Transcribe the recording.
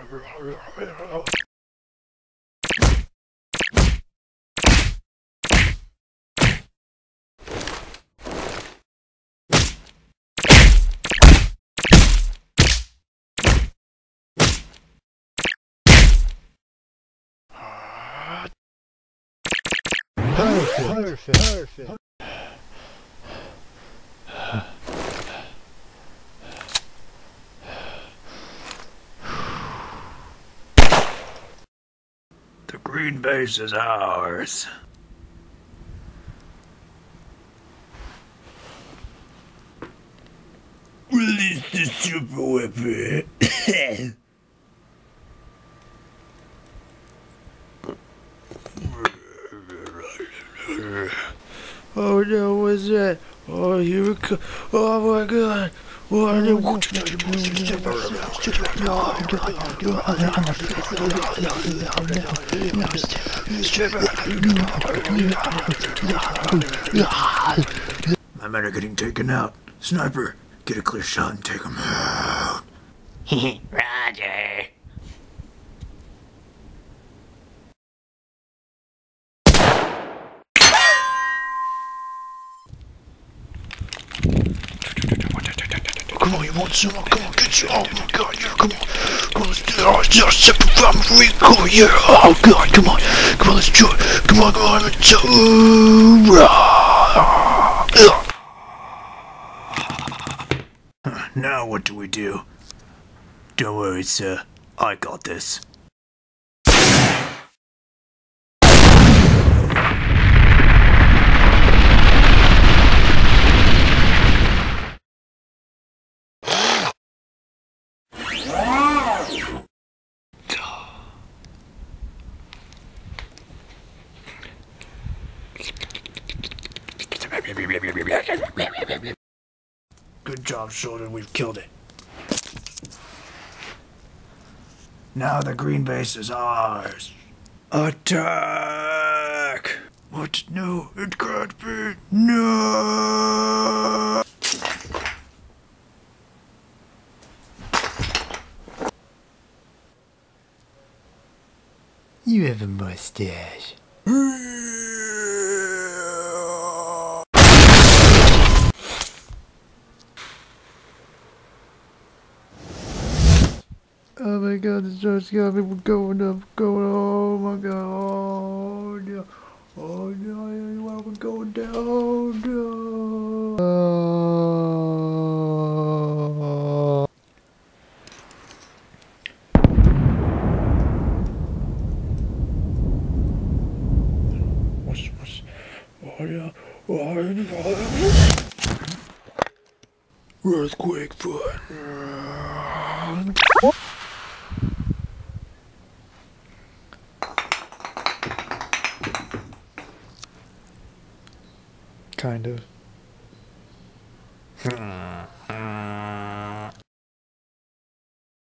Perfect. The green base is ours. Release the super weapon. Oh no, what's that? Oh, here it comes. Oh my god. My men are getting taken out. Sniper, get a clear shot and take them out. Roger. Come on, you want some? Come on, get you. Oh my god, yeah, come on. Come on, let's do it. Oh, it's just separate from Rico, yeah. Oh god, come on. Come on, let's do it. Come on, let's do it. Now what do we do? Don't worry, sir. I got this. Good job, children. We've killed it. Now the green base is ours. Attack! What? No, it can't be. No! You have a mustache. Oh my god, the star's got me going up, oh my god, oh no, we're going down, no. Earthquake foot. Kind of.